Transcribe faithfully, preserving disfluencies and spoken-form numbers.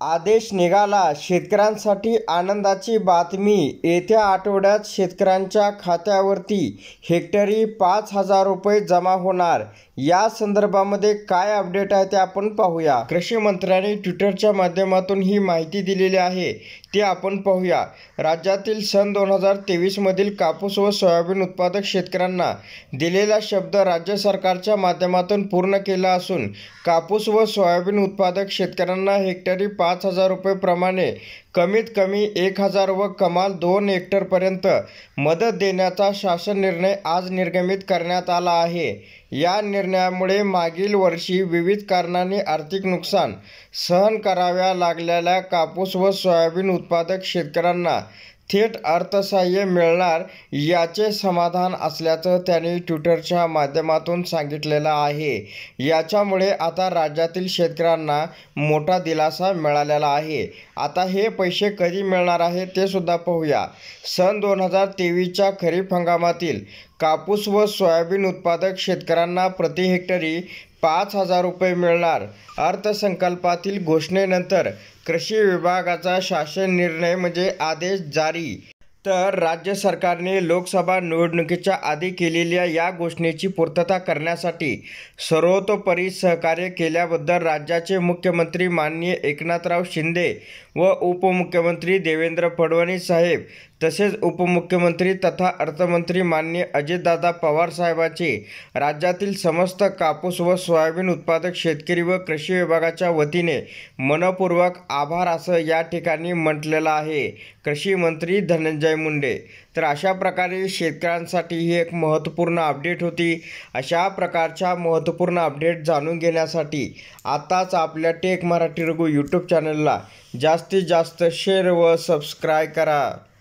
आदेश निघाला. शेतकऱ्यांसाठी आनंदाची बातमी. येत्या आठवड्यात शेतकऱ्यांच्या खात्यावरती हेक्टरी पाच हजार रुपये जमा होणार. या संदर्भामध्ये काय अपडेट आहे ते आपण पाहूया. कृषी मंत्र्यांनी ट्विटरच्या माध्यमातून ही माहिती दिलेली आहे, ते आपण पाहूया. राज्यातील सन दोन हजार तेवीस मधील कापूस व सोयाबीन उत्पादक शेतकऱ्यांना दिलेला शब्द राज्य सरकारच्या माध्यमातून पूर्ण केला असून कापूस व सोयाबीन उत्पादक शेतकऱ्यांना हेक्टरी पाच हजार रुपये प्रमाणे कमीत कमी एक हजार व कमाल दोन हेक्टरपर्यंत मदत देण्याचा शासन निर्णय आज निर्गमित करण्यात आला आहे. या निर्णयामुळे मागील वर्षी विविध कारणांनी आर्थिक नुकसान सहन कराव्या लागलेल्या कापूस व सोयाबीन उत्पादक शेतकऱ्यांना थेट अर्थसहाय्य मिळणार याचे समाधान असल्याचं त्यांनी ट्विटरच्या माध्यमातून सांगितलेलं आहे. याच्यामुळे आता राज्यातील शेतकऱ्यांना मोठा दिलासा मिळालेला आहे. आता हे पैसे कधी मिळणार आहे ते सुद्धा पाहूया. सन दोन हजार तेवीसच्या खरीप हंगामातील कापूस व सोयाबीन उत्पादक शेतकऱ्यांना प्रति हेक्टरी पाच हजार रुपये मिळणार. अर्थसंकल्पातील घोषणेनंतर कृषी विभागाचा शासन निर्णय म्हणजे आदेश जारी. तर राज्य सरकारने लोकसभा निवडणुकीच्या आधी केलेल्या या घोषणेची पूर्तता करण्यासाठी सर्वतोपरी सहकार्य केल्याबद्दल राज्याचे मुख्यमंत्री माननीय एकनाथराव शिंदे व उपमुख्यमंत्री देवेंद्र फडणवीस साहेब तसेच उपमुख्यमंत्री तथा अर्थमंत्री माननीय अजितदादा पवार साहेबांचे राज्यातील समस्त कापूस व सोयाबीन उत्पादक शेतकरी व कृषी विभागाच्या वतीने मनपूर्वक आभार असं या ठिकाणी म्हटलेलं आहे कृषी मंत्री धनंजय मुंडे. तर अशा प्रकारे शेतकऱ्यांसाठी ही एक महत्त्वपूर्ण अपडेट होती. अशा प्रकारच्या महत्त्वपूर्ण अपडेट जाणून घेण्यासाठी आताच आपल्या टेक मराठी रघु यूट्यूब चॅनलला जास्तीत जास्त शेअर व सबस्क्राईब करा.